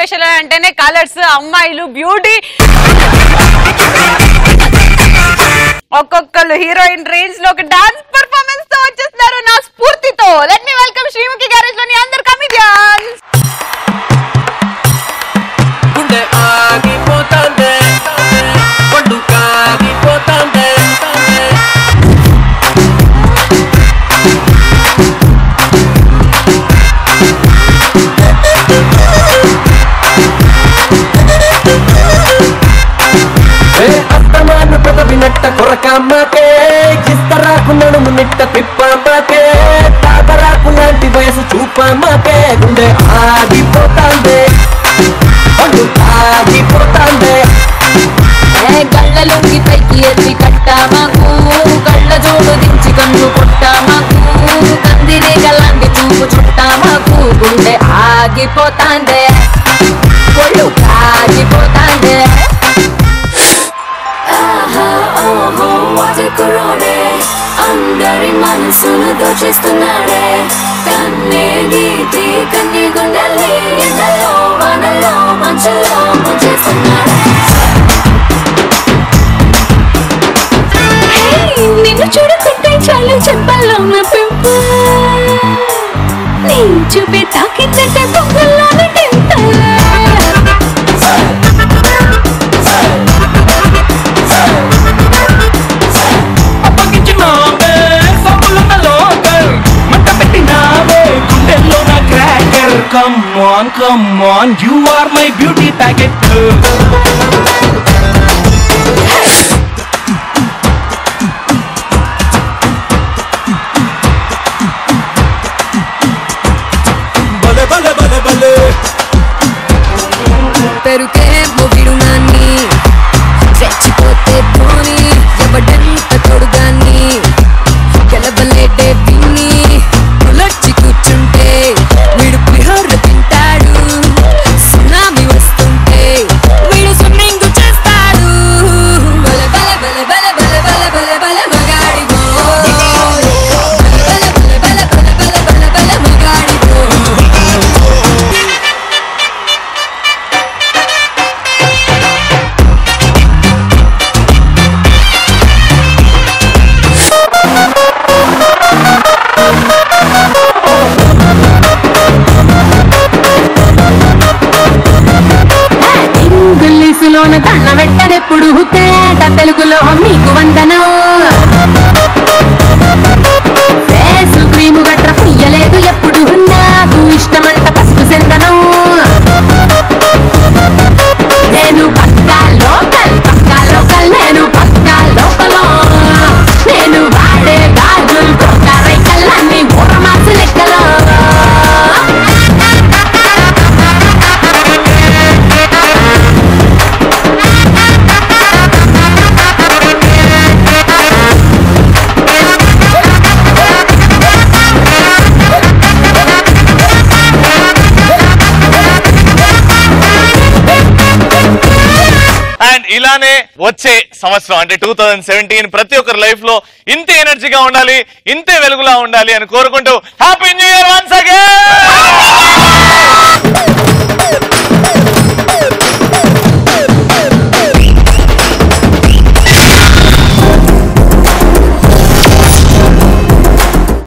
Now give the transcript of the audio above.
Special అంటేనే colours, అమ్మాయిలు, beauty. ఒక్కొక్కరు హీరోయిన్ రేంజ్ లో ఒక డాన్స్ పర్ఫార్మెన్స్ తో వచ్చేస్తున్నారు నా స్ఫూర్తితో. Let me welcome Sreemukhi garage లోని అందరు కమిడియన్స్. కొరకమ్మకే ఇస్తరాకు నడుము నిట్ట తిప్పమ్మకే తాతరాకు లాంటి వయసు చూపమ్మకే గుండె ఆగిపోతాందే పండు ఆగిపోతాందే గళ్ళలుంగి పైకి ఎత్తి కట్టామాకు కళ్ళ జోడు దించి కన్ను కొట్టామాకు కందిరే గల్లాంటి చూపు చుట్టామాకు గుండె ఆగిపోతాందే ఒళ్ళు ఆగిపోతాందే అందరి మనసును దోచేస్తున్నాడే కన్నే గీతి కన్ని గుండెల్ని ఎండలో వానలో మంచులో ముంచేస్తున్నాడే నిన్ను చూడుకుంటే చాలు చెప్పల్లో నా పెంప నీ చూపే తాకిందంటే పొంగల్లోనే తింట Come on, come on, you are my beauty packet girl. Bale bale bale bale. Peruke movidu nani, rechipote thoni, jabardast todugani, kelabalete vinni, ulachchi kuchunte, veedu prihar tintadu, tsunami vastunte, veedu swimming chestadu, bale bale bale bale bale bale bale bale magadi bo, bale bale bale bale bale bale bale magadi bo. ఇంగ్లీషులోన కళ్ళ వెట్టనెప్పుడు తేట తెలుగులో మీకు వందనం face cream గట్ర పుయ్యలేదు ఎప్పుడు నాకు ఇష్టమంట పసుపు సెందనం నేను పక్కా లోకల్ నేను పక్కా లోకలో నేను వాడే గాజులు కొట్టారై కళ్ళన్ని ఊరమాసు లెక్కలో ఇలానే వచ్చే సంవత్సరం అంటే 2017 ప్రతి ఒక్కరి లైఫ్ లో ఇంతే ఎనర్జీగా ఉండాలి, ఇంతే వెలుగులా ఉండాలి అని కోరుకుంటూ హ్యాపీ న్యూ